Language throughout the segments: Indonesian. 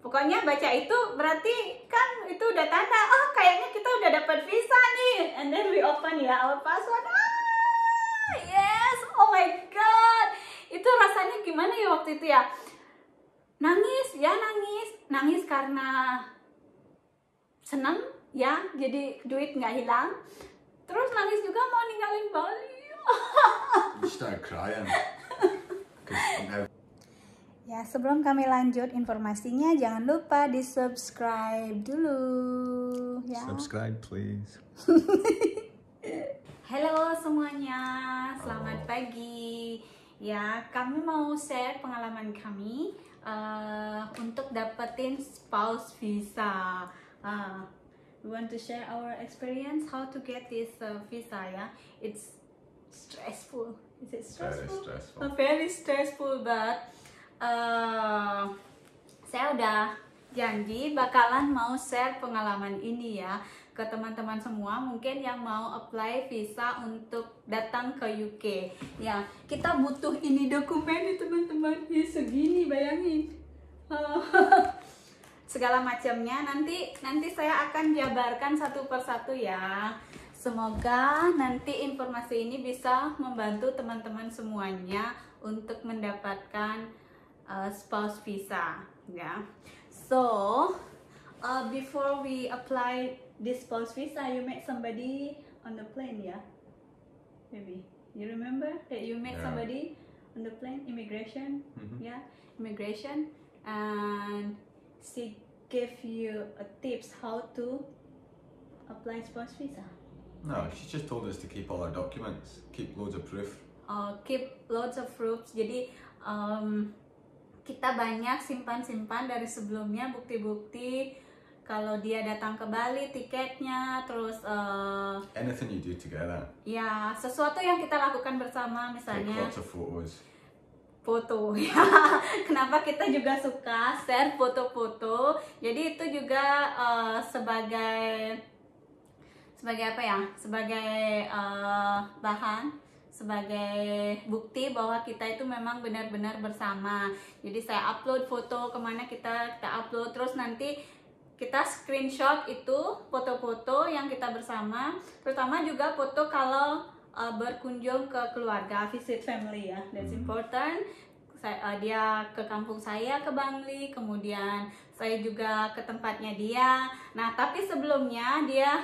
Pokoknya baca itu berarti kan itu udah tanda, oh kayaknya kita udah dapat visa nih. And then we open ya our password. Yes, oh my god. Itu rasanya gimana ya waktu itu ya? Nangis ya, nangis karena senang ya, jadi duit nggak hilang. Terus nangis juga mau ninggalin Bali. You start crying. Ya, sebelum kami lanjut informasinya, jangan lupa di subscribe dulu ya. Subscribe please. Halo semuanya, selamat pagi. Ya, kami mau share pengalaman kami untuk dapetin spouse visa. We want to share our experience how to get this visa ya. It's stressful. Is it stressful? Very stressful. Very stressful, but saya udah janji bakalan mau share pengalaman ini ya ke teman-teman semua mungkin yang mau apply visa untuk datang ke UK ya. Kita butuh ini dokumen nih teman-teman, ya segini bayangin. Segala macamnya nanti saya akan jabarkan satu persatu ya. Semoga nanti informasi ini bisa membantu teman-teman semuanya untuk mendapatkan spouse visa ya. So before we apply this spouse visa, you met somebody on the plane ya, maybe you remember that you met somebody on the plane, immigration. Yeah, immigration, and she gave you a tips how to apply spouse visa. No, she just told us to keep all our documents, keep loads of proof. Keep loads of proofs. Jadi kita banyak simpan dari sebelumnya bukti-bukti kalau dia datang ke Bali, tiketnya, terus anything you do together. Ya, sesuatu yang kita lakukan bersama, misalnya take lots of photos. Foto ya. Kenapa kita juga suka share foto-foto? Jadi itu juga sebagai apa ya? Sebagai bahan, sebagai bukti bahwa kita itu memang benar-benar bersama. Jadi saya upload foto kemana kita upload, terus nanti kita screenshot itu foto-foto yang kita bersama, terutama juga foto kalau berkunjung ke keluarga, visit family ya, that's important. Dia ke kampung saya, ke Bangli, kemudian saya juga ke tempatnya dia. Nah tapi sebelumnya dia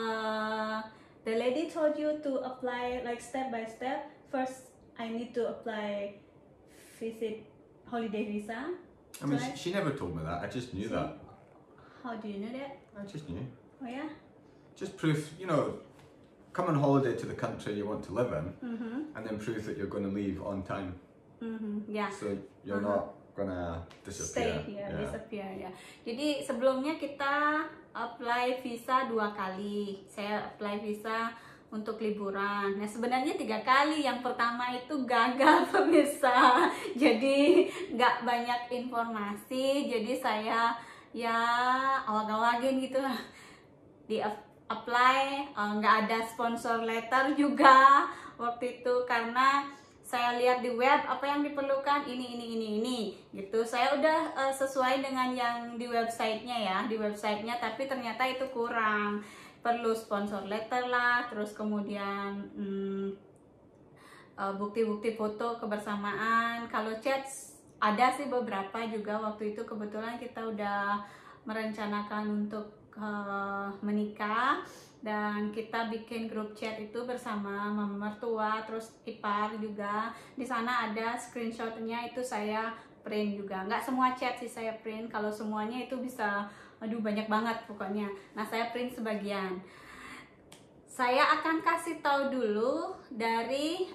the lady told you to apply like step by step. First, I need to apply visit holiday visa. I mean, she never told me that. I just knew that. How do you know that? I just knew. Oh yeah? Just proof, you know, come on holiday to the country you want to live in, and then prove that you're going to leave on time. Yeah. So you're not gonna disappear. Stay here, disappear ya. Jadi sebelumnya kita apply visa 2 kali. Saya apply visa untuk liburan. Nah sebenarnya 3 kali. Yang pertama itu gagal pemirsa. Jadi nggak banyak informasi. Jadi saya ya awag-awagin gitu lah. Di apply, nggak ada sponsor letter juga waktu itu karena saya lihat di web apa yang diperlukan ini gitu. Saya udah sesuai dengan yang di websitenya ya, tapi ternyata itu kurang, perlu sponsor letter lah, terus kemudian bukti-bukti foto kebersamaan. Kalau chat ada sih beberapa juga, waktu itu kebetulan kita udah merencanakan untuk menikah dan kita bikin grup chat itu bersama mama mertua, terus ipar juga. Di sana ada screenshotnya, itu saya print juga. Nggak semua chat sih saya print, kalau semuanya itu bisa, aduh banyak banget pokoknya. Nah saya print sebagian. Saya akan kasih tahu dulu dari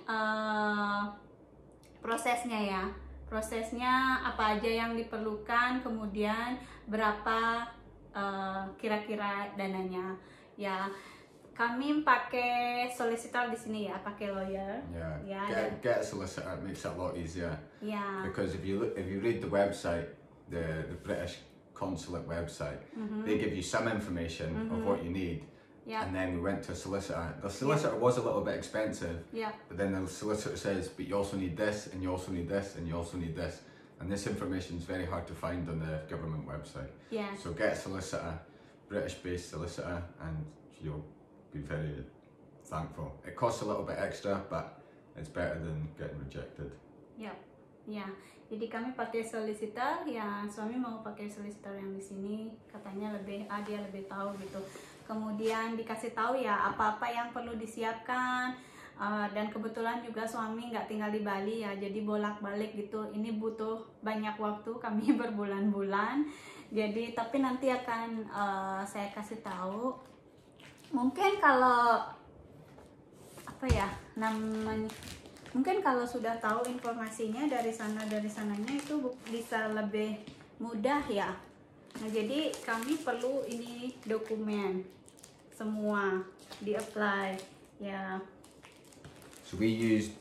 prosesnya ya. Prosesnya apa aja yang diperlukan, kemudian berapa kira-kira dananya. Ya, kami pakai solicitor di sini ya, pakai lawyer. Get a solicitor, it makes it a lot easier. Yeah. Because if you read the website, the British consulate website, they give you some information of what you need. Yeah. And then we went to a solicitor. The solicitor was a little bit expensive. Yeah. But then the solicitor says, but you also need this, and you also need this, and you also need this. And this information is very hard to find on the government website. Yes. So get a solicitor, British-based solicitor, and you'll be very thankful. It costs a little bit extra, but it's better than getting rejected. Yap, ya. Jadi kami pakai solicitor, ya suami mau pakai solicitor yang di sini, katanya dia lebih tahu gitu. Kemudian dikasih tahu ya apa-apa yang perlu disiapkan. Dan kebetulan juga suami nggak tinggal di Bali ya, jadi bolak-balik gitu. Ini butuh banyak waktu, kami berbulan-bulan. Jadi tapi nanti akan saya kasih tahu. Mungkin kalau apa ya namanya, mungkin kalau sudah tahu informasinya dari sananya itu bisa lebih mudah ya. Nah jadi kami perlu ini dokumen semua di apply ya. So we used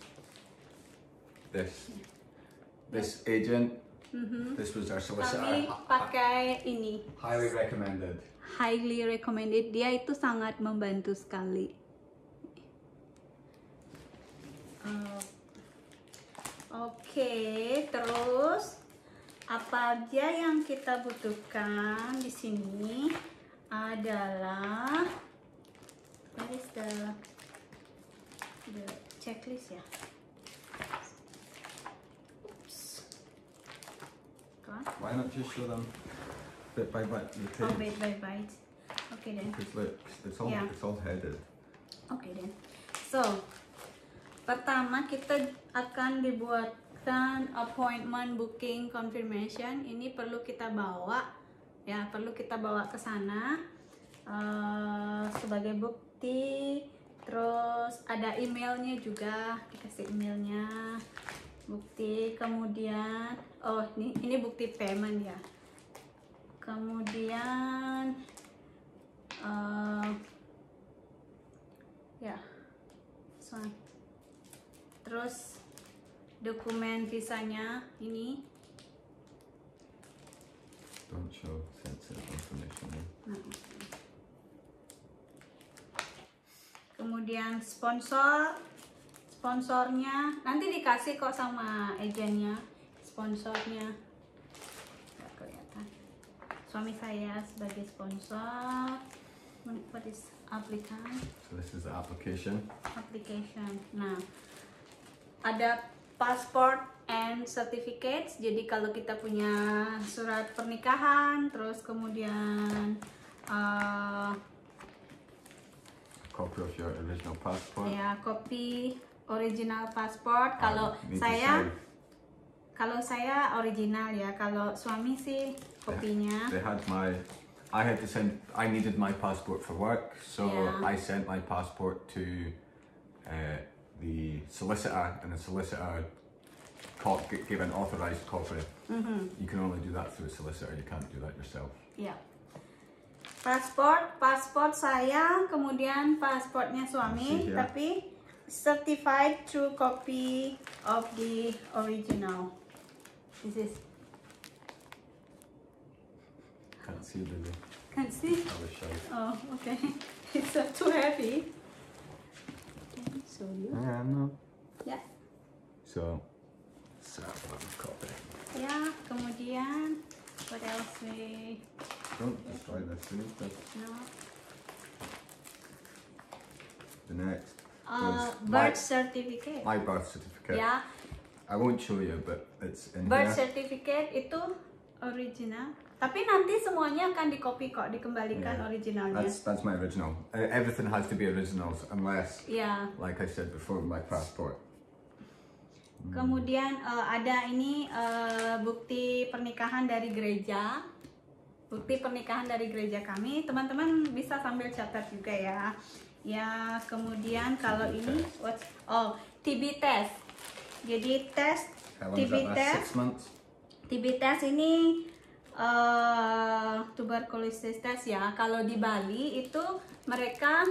this agent. This was our solicitor. Kami pakai ini. Highly recommended. Highly recommended. Dia itu sangat membantu sekali. Oke, terus apa aja yang kita butuhkan di sini adalah what is the checklist ya. Oops. Why not just show them bit by bit? Oh, bit by bit. Okay then. Because look, it's all headed. Okay then. So, pertama kita akan dibuatkan appointment booking confirmation. Ini perlu kita bawa ya, perlu kita bawa ke sana sebagai bukti. Terus ada emailnya juga, dikasih emailnya, bukti. Kemudian ini bukti payment ya. Kemudian ya, terus dokumen visanya ini. Don't show sensitive information. Kemudian sponsornya nanti dikasih kok sama agennya, sponsornya nggak kelihatan. Suami saya sebagai sponsor. What is applicant? So this is the application. Nah, ada passport and certificates. Jadi kalau kita punya surat pernikahan, terus kemudian Copy of your original passport. ya kopi original passport. Kalau saya original ya, kalau suami sih kopinya. I needed my passport for work, so Yeah. I sent my passport to the solicitor, and the solicitor gave an authorized copy. You can only do that through a solicitor, you can't do that yourself. Ya. Pasport saya, kemudian pasportnya suami, Masih, ya. tapi certified true copy of the original. This is. Can't see the. Can see? I will show you. Oh, okay. It's too heavy. Can I show you? No. Ya. So, one copy. Ya, kemudian what else we? Don't destroy this. No. The next. Birth certificate. My birth certificate. Ya, I won't show you, but it's in birth here. certificate itu original. Tapi nanti semuanya akan dikopi kok, dikembalikan Yeah. originalnya. That's my original. Everything has to be originals unless, Ya. like I said before, my passport. Kemudian ada ini bukti pernikahan dari gereja. Bukti pernikahan dari gereja kami. Teman-teman bisa sambil catat juga ya. Ya, kemudian kalau ini TB test. Jadi tes How long TB does that last? test. 6 months. TB test ini tuberculosis test ya. Kalau di Bali itu mereka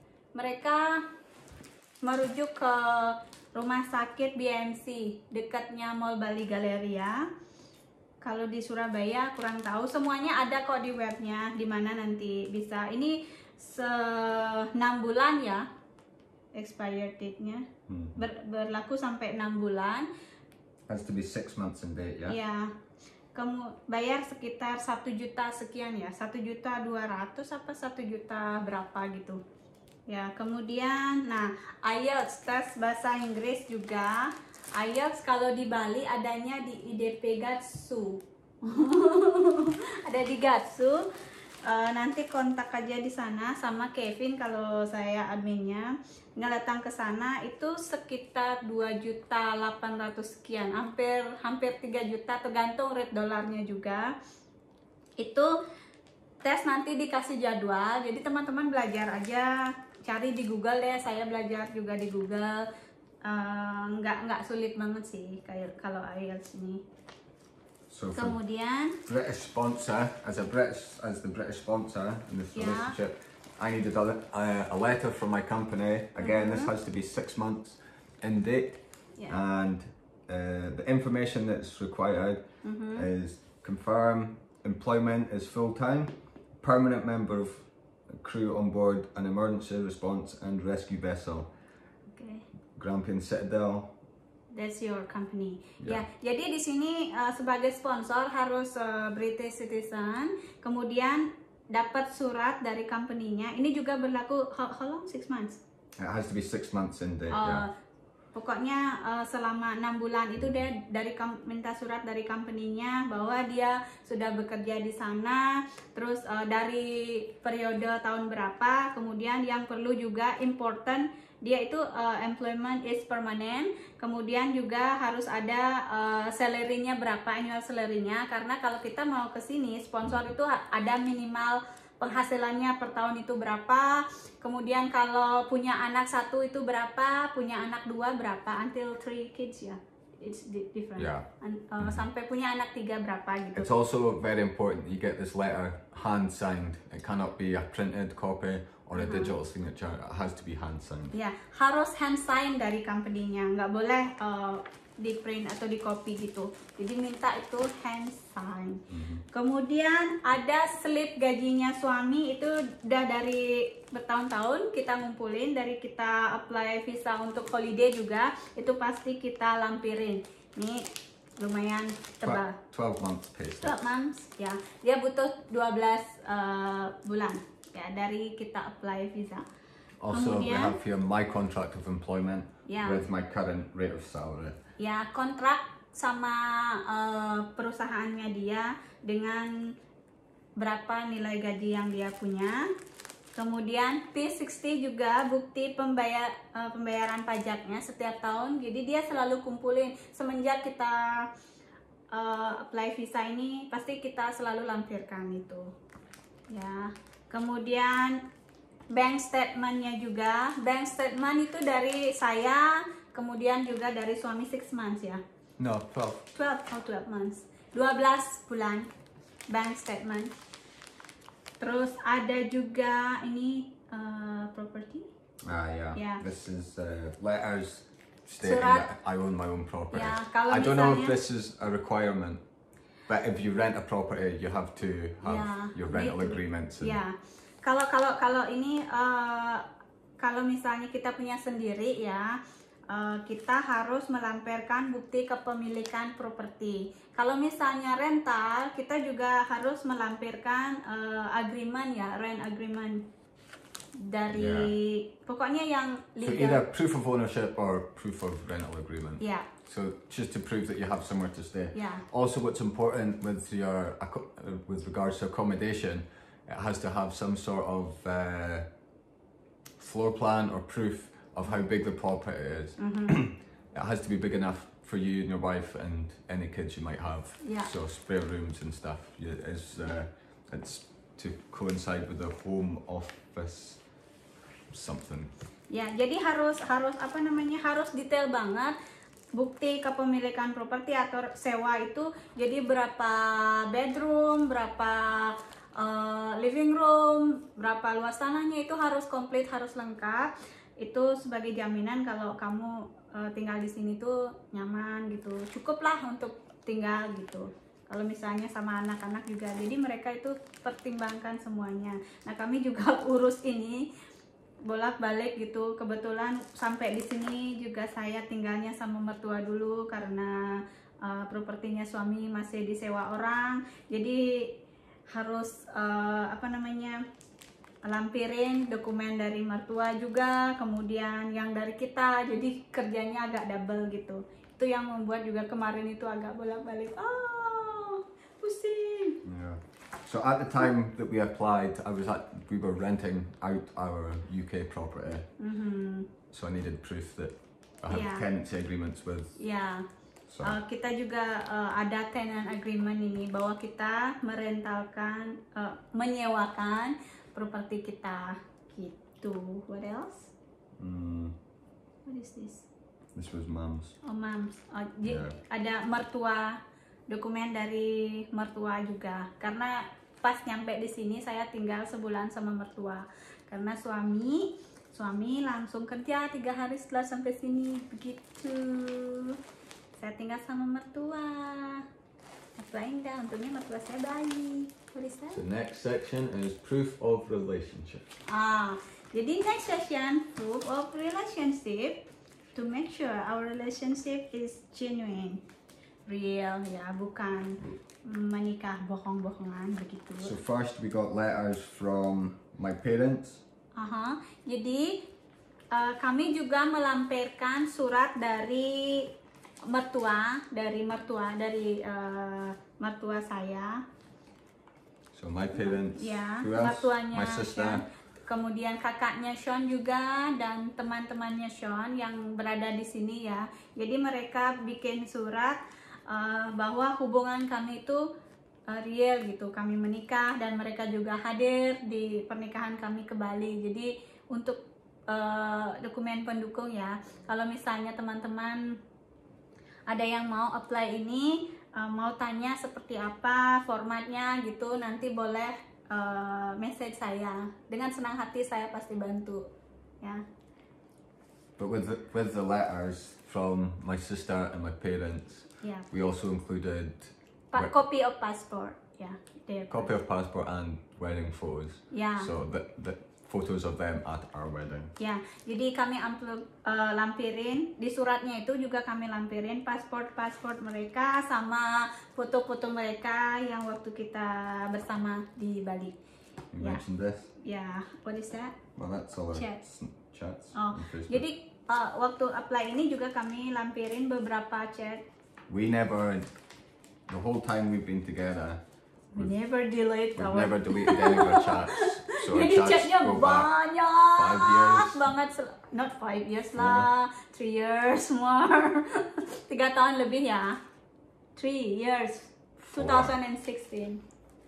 merujuk ke rumah sakit BMC dekatnya Mall Bali Galleria. Kalau di Surabaya kurang tahu, semuanya ada kok di webnya, dimana nanti bisa. Ini 6 bulan ya expired date-nya, berlaku sampai 6 bulan. Has to be 6 months in date, yeah? Ya, kamu bayar sekitar 1 juta sekian ya, 1.200.000 apa 1 juta berapa gitu. Ya, kemudian, nah IELTS tes bahasa Inggris juga. IELTS kalau di Bali adanya di IDP Gatsu. Ada di Gatsu. Nanti kontak aja di sana sama Kevin kalau saya adminnya. Tinggal datang ke sana itu sekitar 2.800.000 sekian, hampir 3 juta tergantung rate dolarnya juga. Itu tes nanti dikasih jadwal, jadi teman-teman belajar aja, cari di Google ya. Saya belajar juga di Google. Nggak sulit banget sih kayak kalau IELTS ini. So for Kemudian British sponsor, as the British sponsor in this Yeah. relationship, I needed a letter from my company. Again, this has to be 6 months in date, Yeah. and the information that's required is confirm employment is full-time, permanent member of crew on board an emergency response and rescue vessel, oke. Grampian Citadel. That's your company. Ya. Ya, jadi di sini sebagai sponsor harus British citizen, kemudian dapat surat dari company-nya. Ini juga berlaku how long? 6 months. It has to be 6 months in date. Uh, Yeah. Pokoknya selama 6 bulan itu dia minta surat dari company-nya bahwa dia sudah bekerja di sana, terus dari periode tahun berapa, kemudian yang perlu juga important dia itu employment is permanent, kemudian juga harus ada salary-nya berapa, annual salary-nya, karena kalau kita mau ke sini sponsor itu ada minimal penghasilannya per tahun itu berapa, kemudian kalau punya anak 1 itu berapa, punya anak 2 berapa, until 3 kids ya, it's different. Yeah. Sampai punya anak 3 berapa gitu. It's also very important you get this letter hand signed. It cannot be a printed copy or a digital signature. It has to be hand signed. Ya, harus hand sign dari company-nya, nggak boleh di print atau di copy gitu. Jadi minta itu hand sign. Kemudian ada slip gajinya suami, itu udah dari bertahun-tahun kita ngumpulin, dari kita apply visa untuk holiday juga, itu pasti kita lampirin. Ini lumayan tebal. 12 months pay slip. 12 months, ya. Dia butuh 12 bulan ya dari kita apply visa. Also, we Kemudian- have here my contract of employment Yeah. with my current rate of salary. Ya, kontrak sama perusahaannya dia dengan berapa nilai gaji yang dia punya. Kemudian P60 juga bukti pembayaran pajaknya setiap tahun. Jadi dia selalu kumpulin semenjak kita apply visa ini, pasti kita selalu lampirkan itu. Ya. Kemudian bank statementnya juga. Bank statement itu dari saya, kemudian juga dari suami 6 months ya. No, 12. 12 months. 12 bulan bank statement. Terus ada juga ini property. Yeah. Yeah. This is letters stating Surat. that I own my own property. Yeah, kalau I don't know if misalnya- this is a requirement, but if you rent a property, you have to have Yeah, your rental need to. agreements. And Ya, kalau ini kalau misalnya kita punya sendiri ya, kita harus melampirkan bukti kepemilikan properti. Kalau misalnya rental, kita juga harus melampirkan agreement ya, rent agreement dari pokoknya yang So legal. either proof of ownership or proof of rental agreement. Ya, So just to prove that you have somewhere to stay. Yeah. Also, what's important with with regards to accommodation, it has to have some sort of floor plan or proof of how big the property is. It has to be big enough for you and your wife and any kids you might have. Yeah. So spare rooms and stuff. It's to coincide with the home office something. Ya, jadi harus apa namanya, harus detail banget bukti kepemilikan properti atau sewa itu. Jadi berapa bedroom, berapa living room, berapa luas tanahnya, itu harus komplit, harus lengkap. Itu sebagai jaminan kalau kamu tinggal di sini tuh nyaman gitu, cukup lah untuk tinggal gitu. Kalau misalnya sama anak-anak juga, jadi mereka itu pertimbangkan semuanya. Nah, kami juga urus ini bolak-balik gitu. Kebetulan sampai di sini juga saya tinggalnya sama mertua dulu karena propertinya suami masih disewa orang. Jadi harus lampirin dokumen dari mertua juga, kemudian yang dari kita. Jadi kerjanya agak double gitu. Itu yang membuat juga kemarin itu agak bolak-balik. Pusing. Yeah. So at the time that we applied, we were renting out our UK property. So I needed proof that I have tenancy agreements with. Ya. So Kita juga ada tenant agreement ini bahwa kita merentalkan, menyewakan properti kita gitu. What else? What is this? This was Mum's. Oh, Mams. Yeah. Ada mertua, dokumen dari mertua juga. Karena pas nyampe di sini saya tinggal sebulan sama mertua. Karena suami langsung kerja 3 hari setelah sampai sini begitu. Saya tinggal sama mertua. Mertua enggak, untungnya mertua saya baik. What is that? The next section is proof of relationship. Jadi next section, proof of relationship, to make sure our relationship is genuine, real, ya, bukan menikah bohong-bohongan begitu. So first we got letters from my parents. Jadi kami juga melampirkan surat dari mertua saya. So my parents, Ya, who else? mertuanya My sister. Sean. Kemudian kakaknya Sean juga dan teman-temannya Sean yang berada di sini ya. Jadi mereka bikin surat bahwa hubungan kami itu real gitu. Kami menikah dan mereka juga hadir di pernikahan kami ke Bali. Jadi untuk dokumen pendukung ya. Kalau misalnya teman-teman ada yang mau apply ini, mau tanya seperti apa formatnya gitu, nanti boleh message saya. Dengan senang hati saya pasti bantu ya. But with the letters from my sister and my parents, we also included Copy of passport, ya. Copy of passport and wedding photos. Yeah. So the photos of them at our wedding. Ya, jadi kami lampirin di suratnya itu juga kami lampirin pasport mereka sama foto-foto mereka yang waktu kita bersama di Bali. You mentioned this. Ya, what is that? Well, that's all our Chats. chats. Oh, on Facebook. jadi waktu apply ini juga kami lampirin beberapa chat. We never, the whole time we've been together, We never delete we've our. never deleted any of our chats. So our Jadi chats chatnya go back banyak 5 years. banget, not 5 years lah, 3 years more, 3 tahun lebih ya, 3 years, 2016,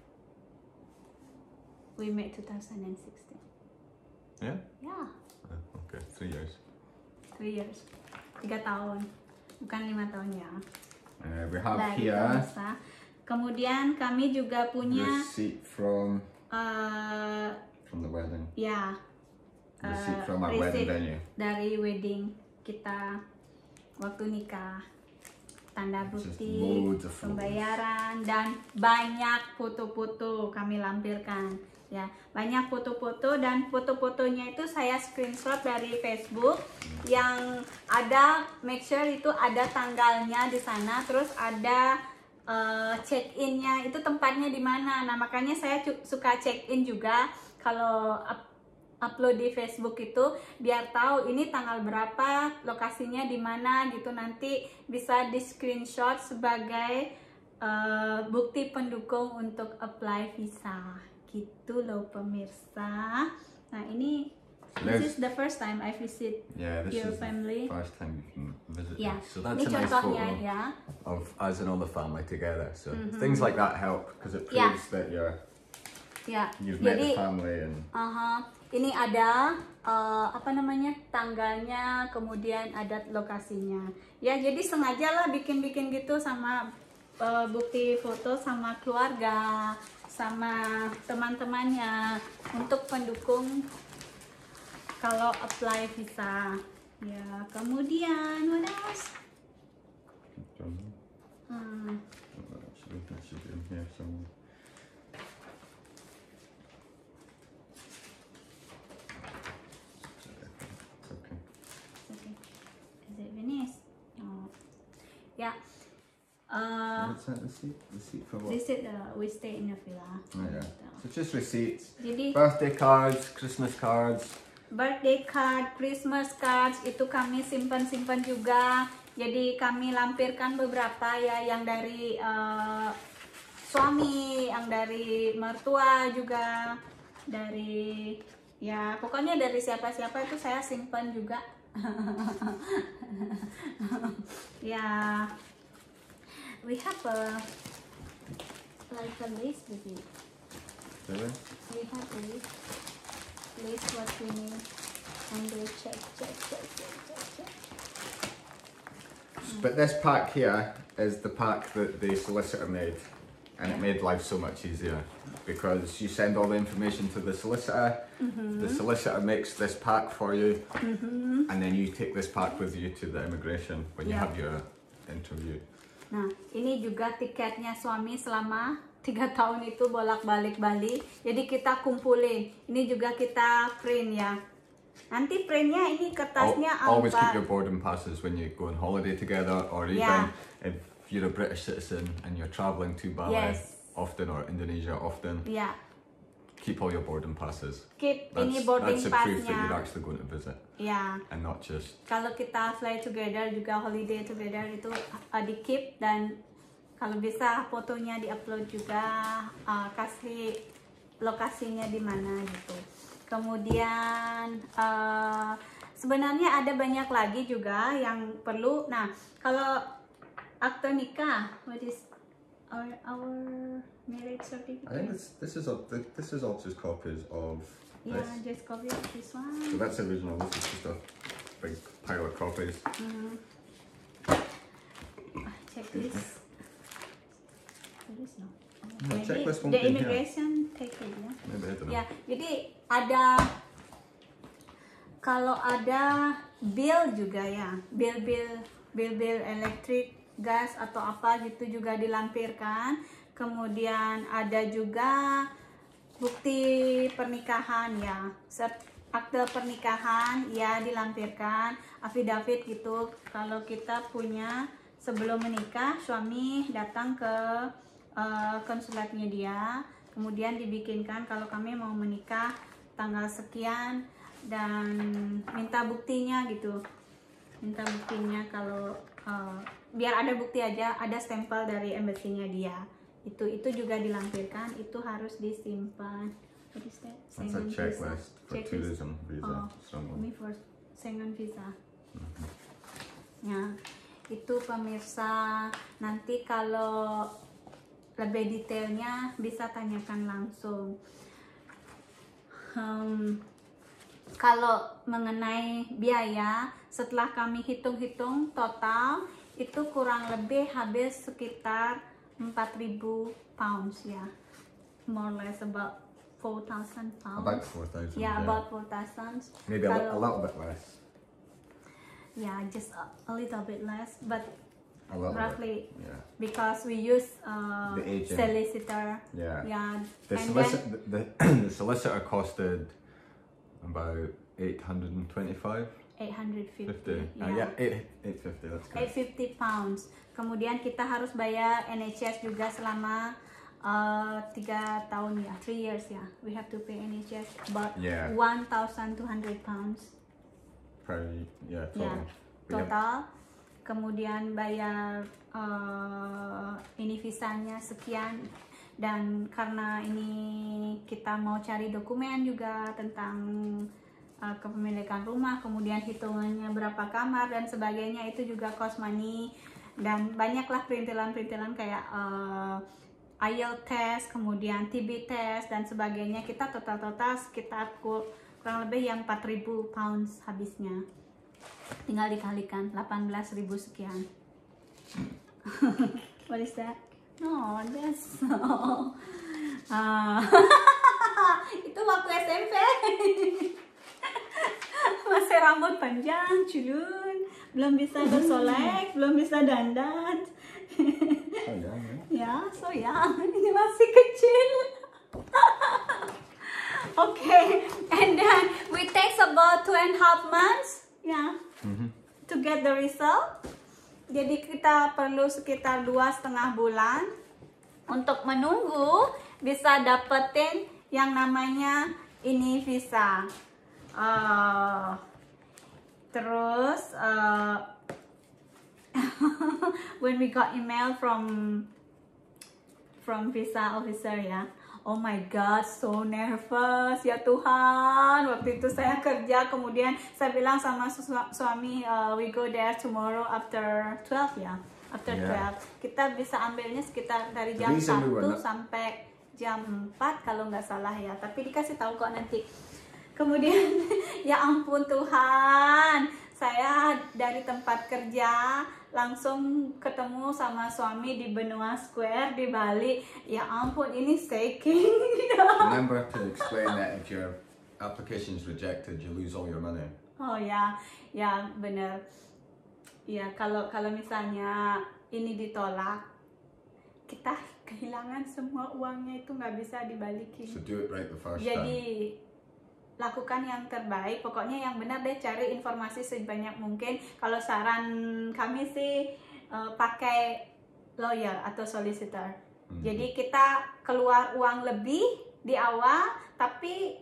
we met 2016, Yeah? ya, Okay, 3 years. 3 years, 3 tahun, bukan 5 tahun ya. We have Baik, here pemirsa. Kemudian kami juga punya receipt from the wedding. ya Receipt from our receipt wedding venue. dari wedding kita waktu nikah, tanda Just bukti loads of photos. pembayaran dan banyak foto-foto kami lampirkan ya, banyak foto-foto dan foto-fotonya itu saya screenshot dari Facebook yang ada, make sure itu ada tanggalnya di sana, terus ada check-innya itu tempatnya di mana. Nah makanya saya suka check-in juga kalau upload di Facebook itu, biar tahu ini tanggal berapa, lokasinya di mana gitu, nanti bisa di screenshot sebagai bukti pendukung untuk apply visa gitu loh pemirsa. Nah ini this is the first time I visit this your is family. the first time you can visit. Ya, So that's ini a nice contohnya photo ya. of us and all the family together. So things like that help because it proves that Ya, you've met jadi the family and ini ada tanggalnya, kemudian ada lokasinya. Ya, jadi sengaja lah bikin-bikin gitu sama bukti foto sama keluarga, sama teman-temannya untuk pendukung kalau apply visa. Ya, kemudian what else? Actually, that should be in here somewhere. ya. What's that receipt? Receipt for what? This is we stay in a villa. Oh, yeah. So just receipts. Jadi Birthday cards, Christmas cards. birthday card, Christmas cards itu kami simpan-simpan juga. Jadi kami lampirkan beberapa ya, yang dari suami, yang dari mertua juga, dari ya pokoknya dari siapa-siapa itu saya simpan juga. Ya, we have like a list with it. Really? We have a list what we need, and we check. But this pack here is the pack that the solicitor made, and it made life so much easier because you send all the information to the solicitor. The solicitor makes this pack for you, and then you take this pack with you to the immigration when you have your interview. Nah, ini juga tiketnya suami selama 3 tahun itu bolak-balik Bali. Jadi kita kumpulin. Ini juga kita print ya. Nanti printnya ini kertasnya Always keep A4. your boarding passes when you go on holiday together, or even if you're a British citizen and you're traveling to Bali often, or Indonesia often. Ya, Keep all your boarding passes. keep ini boarding That's a proof that you're passnya. actually going to visit, Ya, and not just. kalau kita fly together juga holiday together itu di keep, dan kalau bisa fotonya di-upload juga, kasih lokasinya di mana gitu. Kemudian sebenarnya ada banyak lagi juga yang perlu. Nah, kalau akte nikah, what is our marriage I certificate? think this is all just copies of Yeah, this. just copy of this So one. that's original. This is just a big pile of copies. Checklist. There is no. No, Maybe checklist won't the be in here. immigration take it ya. Maybe I don't know. Ya, jadi ada, kalau ada bill juga ya, bill elektrik, gas atau apa gitu juga dilampirkan. Kemudian ada juga bukti pernikahan ya, akte pernikahan ya dilampirkan, affidavit gitu. Kalau kita punya sebelum menikah, suami datang ke konsulatnya dia, kemudian dibikinkan kalau kami mau menikah tanggal sekian, dan minta buktinya gitu, minta buktinya kalau biar ada bukti aja, ada stempel dari embassy-nya dia, itu juga dilampirkan, itu harus disimpan. What is that? That's a Schengen checklist for Checklist. tourism visa. Oh, only for Schengen visa. Ya, itu pemirsa, nanti kalau lebih detailnya bisa tanyakan langsung. Kalau mengenai biaya, setelah kami hitung-hitung total, itu kurang lebih habis sekitar 4.000 pounds ya, more or less about 4,000 pounds. About 4,000. Yeah, about 4,000. Maybe a little bit less. Yeah, just a little bit less, but A little roughly, bit. Yeah. because we use The agent. solicitor. Yeah. Yeah, The and solicitor, the solicitor costed about 825. 850. 50. Yeah, 850. That's good. 850 pounds. Kemudian kita harus bayar NHS juga selama 3 tahun ya, 3 years ya. We have to pay NHS about 1,200 pounds. Probably, yeah, Ya, total. total. Kemudian bayar ini visanya sekian, dan karena ini kita mau cari dokumen juga tentang kepemilikan rumah, kemudian hitungannya berapa kamar dan sebagainya, itu juga cost money, dan banyaklah perintilan-perintilan kayak IELTS test, kemudian TB test dan sebagainya. Kita total sekitar kurang lebih yang 4.000 pounds habisnya. Tinggal dikalikan 18.000 sekian. What is that? No, that's itu waktu SMP. Masih rambut panjang, culun, belum bisa bersolek, belum bisa dandan. Oh, yeah, Ya, so young. Ini masih kecil. Okay, and then we takes about 2.5 months, yeah, to get the result. Jadi kita perlu sekitar 2,5 bulan untuk menunggu bisa dapetin yang namanya ini visa. Terus when we got email from visa officer ya, oh my god, so nervous ya Tuhan. Waktu itu saya kerja, kemudian saya bilang sama suami, we go there tomorrow after 12 ya. After 12 kita bisa ambilnya sekitar dari jam 1 sampai jam 4 kalau nggak salah ya, tapi dikasih tahu kok nanti. Kemudian ya ampun Tuhan, saya dari tempat kerja langsung ketemu sama suami di Benua Square di Bali. Ya ampun, ini shaking. Remember to explain that if your application is rejected, you lose all your money. Oh ya, ya benar. Ya kalau misalnya ini ditolak, kita kehilangan semua uangnya, itu nggak bisa dibalikin. So do it right the first Jadi time. lakukan yang terbaik, pokoknya yang benar deh, cari informasi sebanyak mungkin. Kalau saran kami sih pakai lawyer atau solicitor. Jadi kita keluar uang lebih di awal, tapi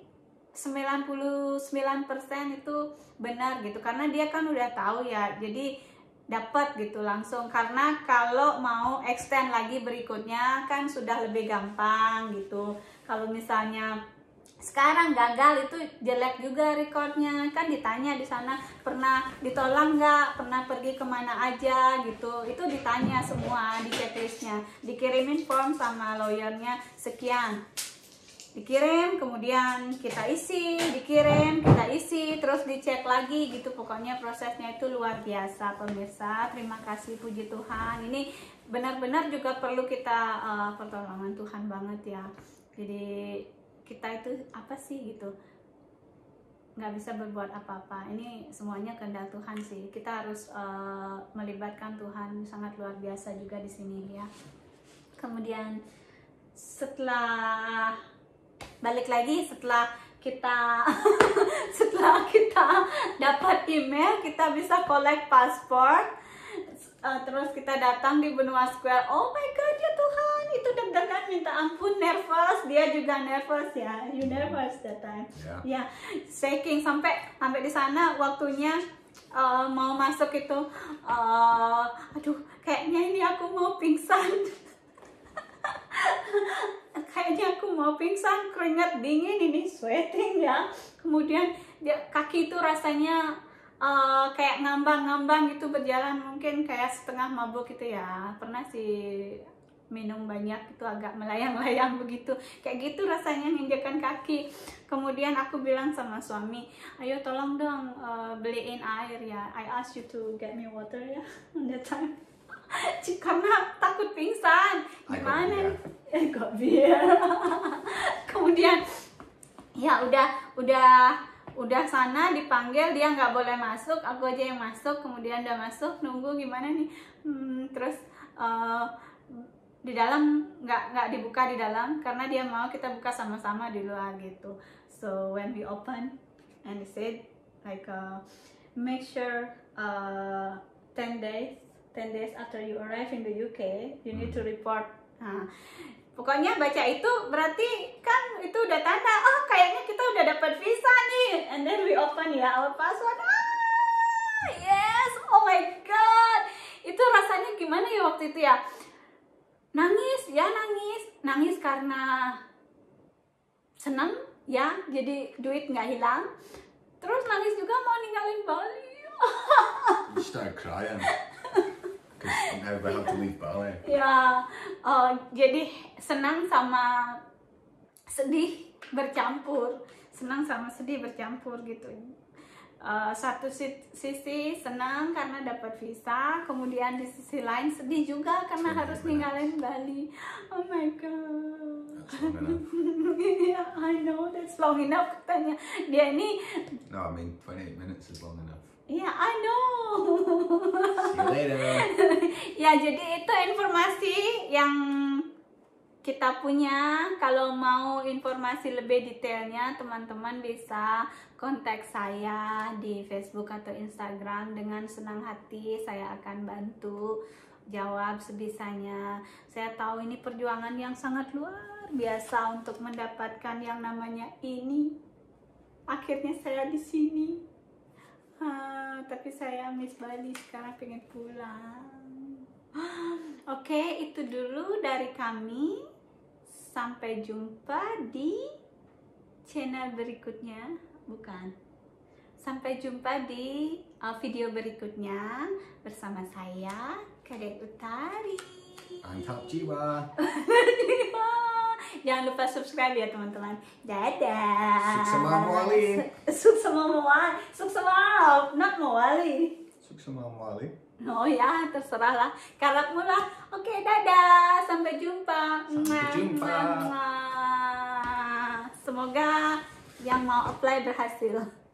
99% itu benar gitu, karena dia kan udah tahu ya, jadi dapat gitu langsung. Karena kalau mau extend lagi berikutnya kan sudah lebih gampang gitu. Kalau misalnya sekarang gagal, itu jelek juga recordnya, kan ditanya di sana pernah ditolak nggak, pernah pergi kemana aja gitu, itu ditanya semua di checklistnya, dikirimin form sama lawyernya sekian, dikirim, kemudian kita isi, dikirim, kita isi, terus dicek lagi gitu. Pokoknya prosesnya itu luar biasa pemirsa. Terima kasih, puji Tuhan, ini benar-benar juga perlu kita pertolongan Tuhan banget ya. Jadi kita itu apa sih gitu, nggak bisa berbuat apa-apa, ini semuanya kehendak Tuhan sih. Kita harus melibatkan Tuhan, sangat luar biasa juga di sini ya. Kemudian setelah balik lagi, setelah kita setelah kita dapat email, kita bisa collect paspor. Terus kita datang di Benua Square. Oh my god ya Tuhan, itu deg-degan minta ampun, nervous, dia juga nervous ya. You nervous that time? Ya, shaking sampai di sana waktunya mau masuk itu, aduh kayaknya ini aku mau pingsan. Kayaknya aku mau pingsan, keringat dingin, ini sweating ya. Kemudian kaki itu rasanya kayak ngambang-ngambang gitu berjalan, mungkin kayak setengah mabuk gitu ya. Pernah sih minum banyak itu agak melayang-layang begitu, kayak gitu rasanya nginjakan kaki. Kemudian aku bilang sama suami, ayo tolong dong beliin air ya. I ask you to get me water ya on that time. Karena takut pingsan. Gimana nih? Got beer. Kemudian ya udah sana dipanggil, dia nggak boleh masuk, aku aja yang masuk. Kemudian udah masuk, nunggu gimana nih, terus di dalam nggak dibuka di dalam, karena dia mau kita buka sama-sama di luar gitu. So when we open and they said like make sure 10 days after you arrive in the UK you need to report. Nah, pokoknya baca itu berarti kan itu udah tanda, oh kayaknya kita udah dapat visa nih. And then we open ya our password. Yes, oh my god, itu rasanya gimana ya waktu itu ya? Nangis karena senang ya, jadi duit nggak hilang. Terus nangis juga mau ninggalin Bali. You started crying because now we have to leave Bali. Ya, jadi senang sama sedih bercampur, gitu. Satu sisi senang karena dapat visa, kemudian di sisi lain sedih juga karena harus ninggalin Bali. Oh my god. That's long enough. Yeah, I know that's long enough katanya. Dia ini. No, I mean 28 minutes is long enough. Yeah, I know. See you later. Ya, jadi itu informasi yang kita punya. Kalau mau informasi lebih detailnya, teman-teman bisa kontak saya di Facebook atau Instagram. Dengan senang hati saya akan bantu jawab sebisanya. Saya tahu ini perjuangan yang sangat luar biasa untuk mendapatkan yang namanya ini. Akhirnya saya di sini. Tapi saya miss Bali sekarang, pengen pulang. Oke, itu dulu dari kami. Sampai jumpa di channel berikutnya. Bukan. Sampai jumpa di video berikutnya bersama saya, Kadek Utari. Mantap jiwa. Jangan lupa subscribe ya teman-teman. Dadah. Suksema Mawali. Suksema Mawali. Suksema, not Mawali. Suksema Mawali. Oh ya, terserah lah. Karapmu lah. Oke, dadah. Sampai jumpa. Sampai jumpa. Semoga yang mau apply berhasil.